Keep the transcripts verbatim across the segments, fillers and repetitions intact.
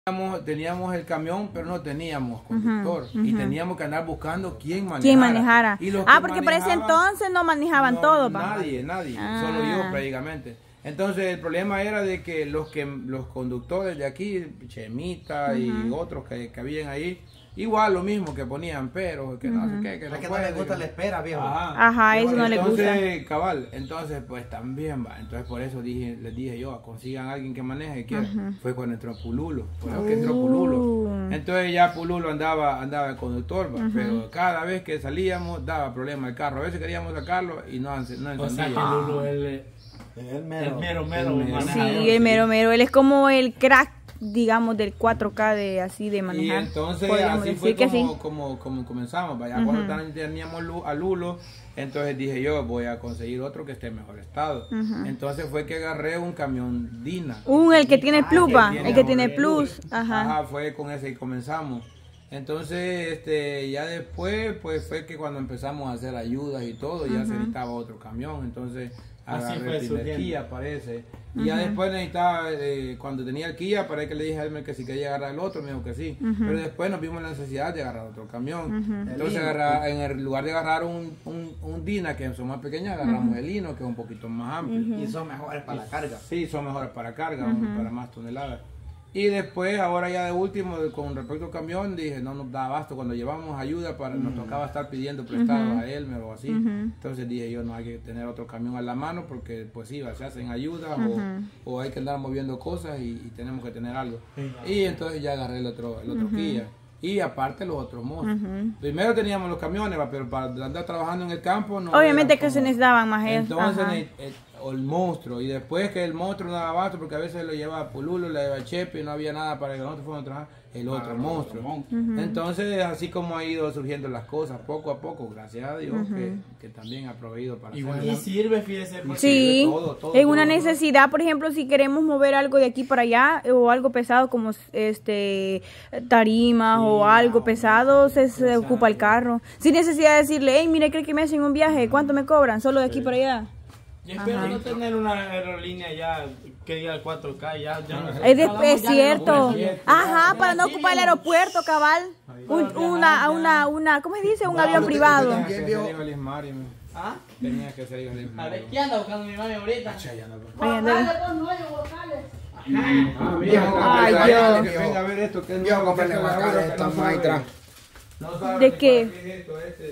Teníamos, teníamos el camión, pero no teníamos conductor. Uh -huh, uh -huh. Y teníamos que andar buscando quién manejara. ¿Quién manejara? Y los ah, que porque para ese entonces no manejaban no, todo. Nadie, nadie. Ah. Solo yo prácticamente. Entonces el problema era de que los que los conductores de aquí, Chemita uh -huh. y otros que, que habían ahí, igual lo mismo, que ponían pero, que uh -huh. no sé qué, que es no que puede, no les gusta que... la espera, viejo. Ajá, Ajá eso no les gusta. Entonces, cabal, entonces pues también va. Entonces por eso dije, les dije yo, consigan a alguien que maneje, que uh -huh. fue cuando entró Pululo, fue uh. que entró Pululo. Entonces ya Pululo andaba, andaba el conductor, va, uh -huh. pero cada vez que salíamos daba problema el carro. A veces queríamos sacarlo y no, no encendía. O sea, que Pululo, él... El mero, el mero, mero, el mero. Sí, el mero, mero. Él es como el crack, digamos, del cuatro K de así de manejar. Y entonces así fue como, como, como, como comenzamos. Vaya, uh -huh. cuando teníamos a Lulo, entonces dije yo, voy a conseguir otro que esté en mejor estado. Uh -huh. Entonces fue que agarré un camión Dina. Un, el que tiene ah, plus, va. El que tiene plus. Ajá. Ajá, fue con ese y comenzamos. Entonces, este, ya después, pues fue que cuando empezamos a hacer ayudas y todo, uh -huh. ya se necesitaba otro camión. Entonces, agarré el primer Kia, parece. Y uh -huh. ya después necesitaba, eh, cuando tenía el Kia, parece que le dije a él que si quería agarrar el otro, me dijo que sí. Uh -huh. Pero después nos vimos la necesidad de agarrar otro camión. Uh -huh. Entonces, agarrar, en el lugar de agarrar un, un, un Dina, que son más pequeños, agarramos uh -huh. el Hino, que es un poquito más amplio. Uh -huh. Y son mejores para la carga. Sí, son mejores para carga, uh -huh. para más toneladas. Y después, ahora ya de último, con respecto al camión, dije, no nos da abasto. Cuando llevamos ayuda, para, mm. nos tocaba estar pidiendo prestado uh -huh. a Elmer o así. Uh -huh. Entonces dije yo, no hay que tener otro camión a la mano porque pues sí, se hacen ayudas uh -huh. o, o hay que andar moviendo cosas y, y tenemos que tener algo. Uh -huh. Y entonces ya agarré el otro, el otro uh -huh. Kia. Y aparte los otros monstruos. Uh -huh. Primero teníamos los camiones, pero para andar trabajando en el campo no. Obviamente que como... se necesitaban más eso. Entonces el, el, el monstruo. Y después que el monstruo no daba abasto, porque a veces lo llevaba Pululo, lo llevaba Chepe y no había nada para que nosotros fuéramos a trabajar. El otro ah, monstruo. Uh -huh. Entonces así como ha ido surgiendo las cosas, poco a poco, gracias a Dios, uh -huh. que, que también ha proveído para y, bueno, y sirve, fíjese. Sí, sirve todo, todo, en todo, una todo, necesidad, por ejemplo, si queremos mover algo de aquí para allá o algo pesado como este tarimas sí, o algo no, pesado, se, se ocupa el carro. Sin necesidad de decirle, hey, mire, creo que me hacen un viaje, ¿cuánto me cobran? Solo de aquí sí. para allá. Yo espero Ajá. no tener una aerolínea ya que diga el cuatro K, ya, ya no sé. Es, de, es cierto. Ajá, para no ocupar el aeropuerto, cabal. Un, una, una, una, ¿cómo se dice? Un avión privado. Tenía que ser ¿Ah? Tenía que ser A ver, ¿quién anda buscando mi mami ahorita? Ay, Dios. Que venga a ver esto, que es yo comprarle más caro esta maestra. ¿De qué?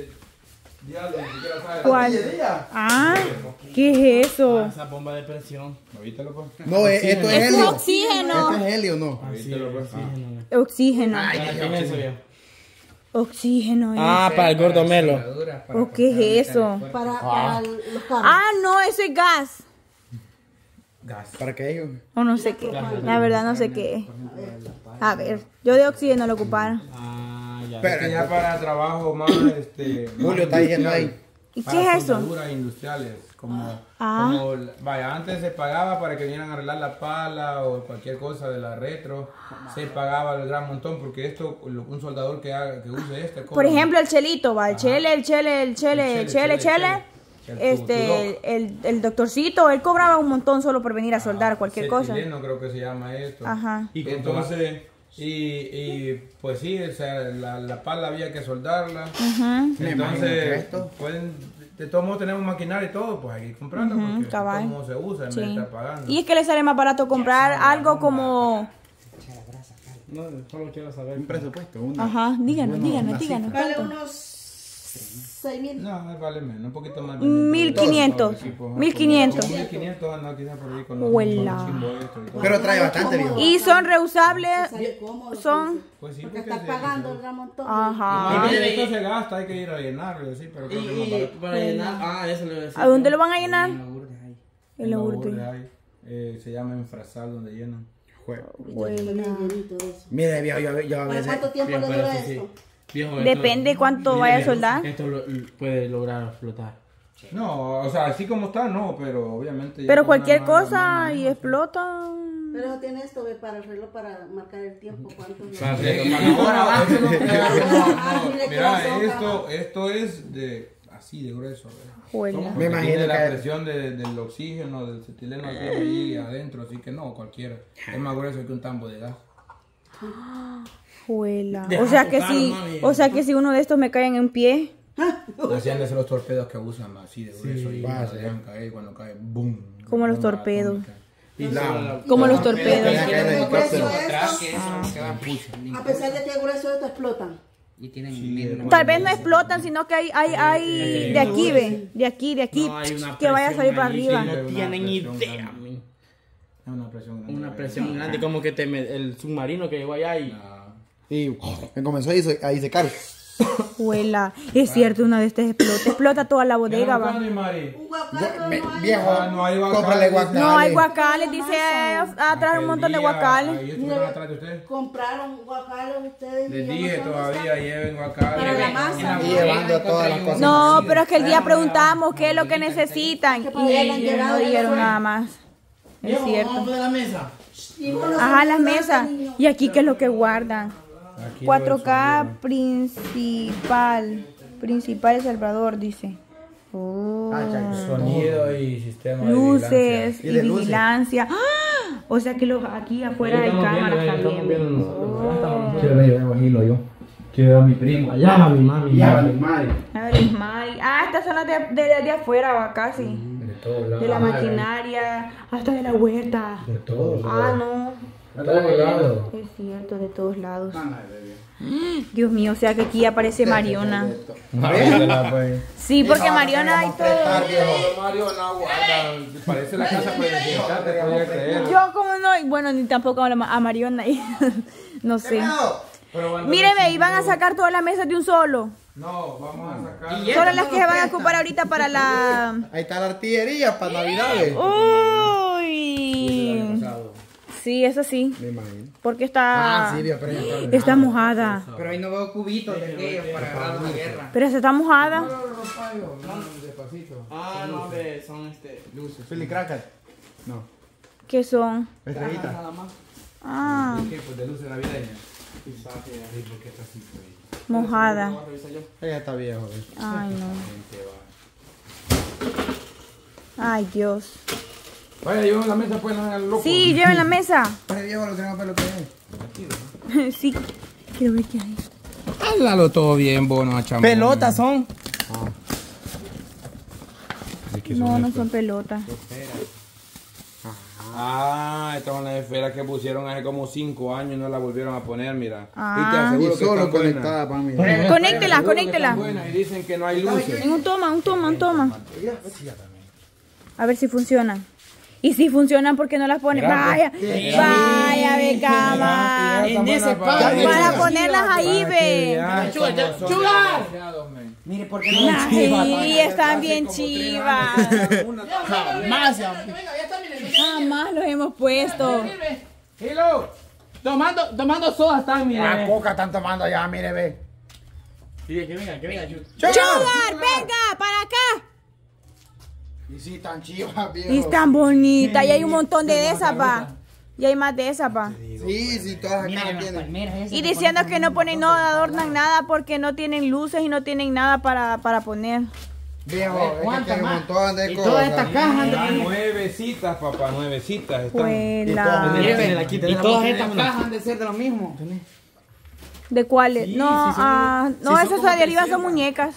¿Cuál? Ah, ¿qué es eso? Ah, esa bomba de presión. No, esto es helio. Es oxígeno. Esto es helio, ¿no? Ah, sí, oxígeno. Oxígeno. Ay, ¿qué es eso, viejo? Oxígeno. Ah, para el gordo Melo. ¿O qué es eso? Para, para los carros. Ah, no, eso es gas. Gas. ¿Para qué? O no sé qué. La verdad no sé qué. A ver, yo de oxígeno lo ocupara. Ah, ya. Pero ya para trabajo más, este... Julio está diciendo ahí. ¿Y qué es eso? Soldaduras industriales, como, ah. como, vaya, antes se pagaba para que vinieran a arreglar la pala o cualquier cosa de la retro, se pagaba el gran montón, porque esto, un soldador que, haga, que use este... Por ejemplo, el chelito, va, el chele, el chele, el chele, el chele, el chele, este, el, el doctorcito, él cobraba un montón solo por venir a soldar cualquier cosa. Chileno creo que se llama esto. Ajá. Y entonces... Y, y pues sí, o sea, la, la pala había que soldarla. Uh-huh. Entonces, pueden, de todos modos tenemos maquinaria y todo, pues hay que ir comprando uh-huh, porque cabal. Cómo se usa en sí. vez de estar pagando. Y es que le sale más barato comprar algo como... No, solo quiero saber. Un presupuesto. Una, Ajá, díganos, una, díganos, una díganos. Vale ¿cuánto? unos seis mil. No, vale menos, un poquito más. Mil quinientos. Mil quinientos. Mil quinientos anda quizás por ahí con los con pero trae bastante bien. Y son reusables. Son. Pues sí, porque estás pagando el gran montón. Ajá. Y esto se gasta, hay que ir a llenarlo, sí, pero creo que es más barato. Para llenar, ah, eso le voy a decir. ¿A dónde lo van a llenar? En la Lourdes. Eh, se llama enfrasar donde llenan. Mire, viejo, yo, yo a veces... ¿Cuánto tiempo le dura esto? Viejo, depende esto, cuánto mire, vaya a viejo, soldar. Esto lo, puede lograr flotar. No, o sea, así como está, no, pero obviamente... Pero cualquier cosa y explota... Pero tiene esto ve, para el reloj para marcar el tiempo, cuánto... Para el reloj, para eso no, mira, esto, esto es de... así de grueso. Me imagino la que... presión de, del oxígeno, del cetileno que llegue adentro, así que no, cualquiera. Es más grueso que un tambo de gas. Juela. Deja O sea tu que carro, si, mami. o sea que si uno de estos me cae en un pie. Hacían de esos los torpedos que usan así de grueso y pasa. se dejan caer cuando cae, boom. Como los Bomba torpedos. atómica. Y la, Como los torpedos. Que cae en el helicóptero. A pesar de que es grueso, esto explotan. Y tienen Tal vez no explotan, sino que hay, hay, hay de aquí, ve, de aquí, de aquí, No, hay una que vaya a salir presión para ahí, arriba. sí, no tienen Una idea, presión mi. Es una presión grande. Una presión grande, como que te me- el submarino que llegó allá y... Ah. Y me comenzó a ise- a disecar. Juela, es cierto, una de estas explota, explota toda la bodega, va. Un guacal, Me- no hay. Viejo, Ah, no hay guacales. cómprale guacales. No hay guacales, dice atrás un montón de guacales. Ahí estuvieron atrás de usted. Compraron guacales ustedes. Les y yo dije no sé dónde todavía, está. lleven Para la guacales. masa. Y llevando todas las cosas. No, pero es que el día preguntamos qué es lo que necesitan y ellos no dijeron nada más. Es Viejo, cierto. vamos a poner la mesa. Y uno se Ajá, las manda, mesas. niño. Y aquí qué es lo que guardan. Aquí cuatro K lo principal. Principal El Salvador, dice. Oh. Sonido y sistema de Luces Y y de luces. vigilancia. ¡Ah! O sea que los, aquí afuera hay cámaras también. Quiero ver yo, yo. Quiero ver a mi primo. Allá a mi mami. Ya, mi madre. A ver, es Mari. Ah, estas son las de, de, de afuera, va, casi. De todos lados. De la maquinaria, hasta de la huerta. De todos Ah, no. De todos lados. Es cierto, de todos lados. Dios mío, o sea que aquí aparece Mariona. Sí, porque Mariona hay todo. Mariona guarda. Parece la casa presidencial, te podía creer. Yo como no, y bueno, ni tampoco a la- a Mariona. No sé. Míreme, iban a sacar todas las mesas de un solo. No, vamos a sacar. Solo las que se van a ocupar ahorita para la... Ahí está la artillería para Navidades. Uy. Sí, eso sí. Me imagino. Porque está... Ah, sí, pero ya está. Está mojada. Pero ahí no veo cubitos de aquellos para agarrar una guerra. Pero esa está mojada. Despacito. Ah, no, hombre, son este... Luces. Philly Cracker. No. ¿Qué son? Estrellita. Nada más. Ah, ¿Qué? Pues de luces navideñas. Quizás, sí. Sí, porque está así, pues. mojada. Vamos a revisar yo. Ella está viejo. ¿ves? Ay, no. Gente va. Ay, Dios. Vaya, llevamos la mesa, pues, no hagan loco. Sí, lleven la mesa. Ese viejo lo tenemos para lo que es. Sí, quiero ver qué hay. Háblalo todo bien, bono, chamo. Pelotas son. No, no son pelotas. Ah, estas son las esferas que pusieron hace como cinco años y no las volvieron a poner, mira. Ah. Y te aseguro Y que solo están buenas. conectada para mí. Conéctela, Seguro que conéctela. están buenas y dicen que no hay luces. En un toma, un toma, un toma. A ver si funcionan. Y si funcionan, ¿por qué no las ponen? Vaya, vaya, ve cama. En ese Para ponerlas ahí, ve. Mire, ¿por qué no? Ay, están bien chivas. Más, ya. Jamás los hemos puesto. Hilo. Tomando, tomando soda están, mire. La coca están tomando allá, mire, ve. Sí, que venga, que venga. Chu. Sugar, venga, para acá. Y sí, tan chivas, viejo. Y están bonitas. Y hay un montón de esas, pa. Y hay más de esas, pa. Sí, sí, todas Miren acá las tienen. palmeras esas. Y diciendo que no ponen nada, adornan nada porque no tienen luces y no tienen nada para, para poner. Viejo, es que ¿Cuántas tiene un más? montón de Y cosas. todas estas cajas Ah, de... nuevecitas, papá, nuevecitas. Están. Juela. Mire, aquí Y tenemos todas la estas botella, cajas han de ser de lo mismo. ¿De cuáles? No, ah, no, esas de arriba son muñecas.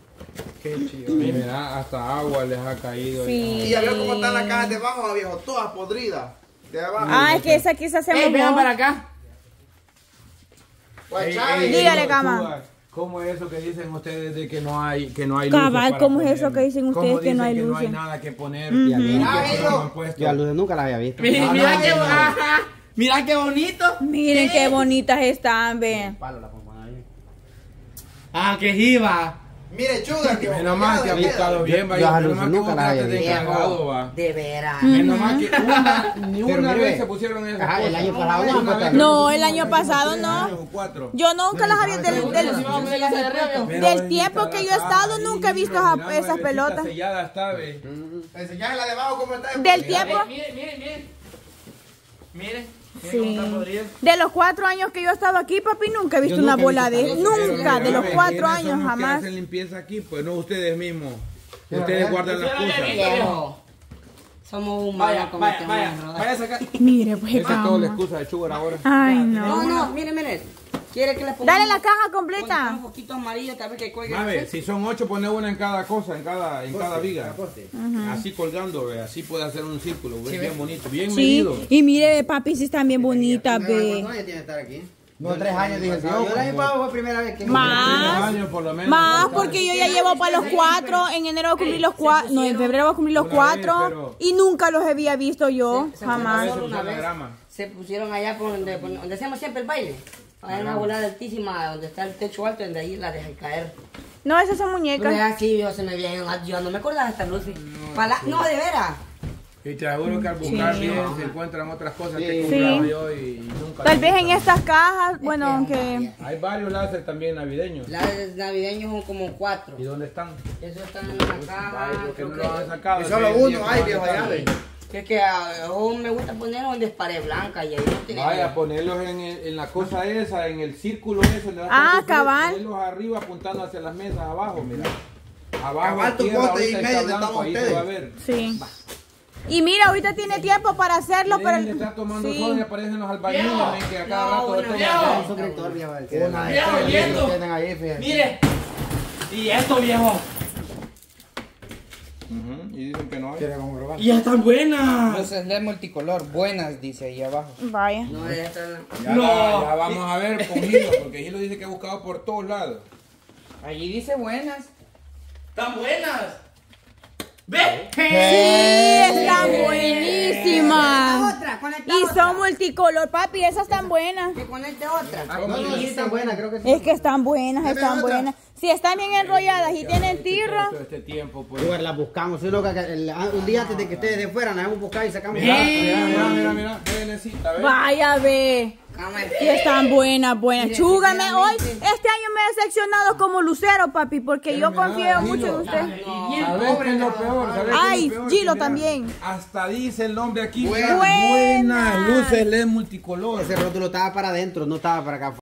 Mira, hasta agua les ha caído. Sí. Y ya veo cómo están las cajas debajo, viejo, todas podridas. De abajo. Ah, es que esa aquí se hace Ey, vengan mejor. para acá. Pues, Ey, Chávez. ey, Dígale, tú, Cama. ¿Cómo es eso que dicen ustedes de que no hay que no hay luces Cabal, para ¿cómo es poner? eso que dicen ustedes ¿Cómo que no hay dicen luces? que no hay nada que poner? Ujú. Y aquí Mira, que eso. no han puesto. Yo a luces nunca las había visto. Mira, Ah, mira no, qué no, no. ajá, mira qué bonito. Miren qué bonitas están, ve. Palo la pongo ahí. Ah, qué jiba. Mire, Sugar, viejo. Menos mal que ha cuidado, buscado bien, Yo a vaya. Menos luces mal que nunca vos las había quedaste de visto. encargado, va. De veras. Menos mal que una, ni Pero una mire, vez se pusieron esas ajá, el cosas. año pasado Una no, vez. pues, No, el año pasado Tres no. años o cuatro. Yo nunca las había... Del, del, Pero del tiempo que yo he estado, nunca he visto esa- mira, esas nuevecita pelotas. sellada está, ve. Enseñale la de abajo cómo está. Del tiempo... Mire, mire, mire. Mire, mire Sí. cómo está podrido. De los cuatro años que yo he estado aquí, papi, nunca he visto Yo una nunca he bola visto de... esa Nunca, Pero, de los mira, cuatro ¿quiénes son años, los que jamás. hacen limpieza aquí? Pues no ustedes mismos. Pero, Ustedes ¿verdad? guardan las Yo no había cosas. visto, viejo. Somos humanos. Vaya, como vaya, este vaya, hombre, ¿verdad? vaya a sacar. Mire, pues, Esa es toda la calma. excusa de Sugar ahora. Ay, no. No, no, mire, mire. ¿Quiere que le pongamos? Dale la caja Un completa. poquito amarillo, tal vez que cuelgue. Mabe, si son ocho, pone una en cada cosa, en cada, en cada viga. Así colgando, ve, así puede hacer un círculo, ve, bien bonito, bien medido. Sí, y mire, papi, sí están bien bonitas, ¿Cuántos ve. años tiene que estar aquí? No, tres años, dije yo. Yo el año pasado fue primera vez que... Más. Tres años por lo menos. Más porque yo ya llevo para los cuatro, en enero voy a cumplir los cuatro, no, en febrero voy a cumplir los Una vez, cuatro pero- y nunca los había visto yo, Se- se jamás. Eso Solo una puso la vez. grama. Se pusieron allá por donde, por donde hacemos siempre el baile. Hay una volada altísima donde está el techo alto, donde ahí la dejé caer. No, esas son Pero muñecas. así yo se me veía, yo no me acordaba de esta luz. Pala- no, de veras. Y te aseguro que al buscar bien se encuentran otras cosas que Sí. compraba yo y nunca. Tal las vez en encontraba. estas cajas, bueno, aunque... Hay varios láser también navideños. Los navideños son como cuatro. ¿Y dónde están? Eso está en una caja. Ay, ¿por qué creo no que- lo han sacado? Y solo Ese día uno que hay, van a viejo, sacar. allá, ve. Que es que a a me gusta poner donde es pared blanca y ahí no tiene. Vaya, ponerlos en, el- en la cosa esa, en el círculo ese. donde va a Ah, estar tu frío, cabal. Ponerlos arriba apuntando hacia las mesas abajo, mira. Abajo, Cabal, tu tierra, poste ahorita y está medio donde blanco, estaban ahí se ustedes. va a ver. Sí. Y mira, ahorita tiene tiempo para hacerlo, pero... Miren, está tomando Sí. sol y aparecen los albañiles, Viejo. ven que a cada No, rato bueno, toman- viejo. Un suscriptor, viejo. el que- Una Viejo, estrella. y esto. Tienen ahí, fíjate. Mire. Y esto, viejo. Ujú, y dicen que no hay. Quiere comprobar. Y están buenas. Luces L E D multicolor, buenas, dice ahí abajo. Vaya. No, ya está. Ya, No. la- ya vamos a ver con Gilo, porque Gilo dice que ha buscado por todos lados. Allí dice buenas. Están buenas. ¿Ve? Sí, están buenísimas. Otra, conecta Y otra. son multicolor, papi, esas están buenas. Que conecte otra. No, no, sí está buena, creo que sí. Es que están buenas, están buenas. Si están bien enrolladas y tienen tirra, Todo este tiempo, pues. Igual las buscamos. Sí, loca, que el- ah, un día antes de que ustedes de fuera, nos hemos buscado y sacamos. Mira, mira, mira, mira, mira, ve, necesita, ve. vaya ve. Cama Sí, están buenas, buenas. Mire, Chúgame hoy. sinceramente. Este año me he decepcionado como lucero, papi, porque yo mira, confío Gilo. mucho en usted. ¿Sabes qué es lo peor? ¿Sabes qué es lo Ay, peor? Gilo Que mira, también. Hasta dice el nombre aquí. Buenas. Buenas luces L E D multicolor. Ese rótulo estaba para adentro, no estaba para acá.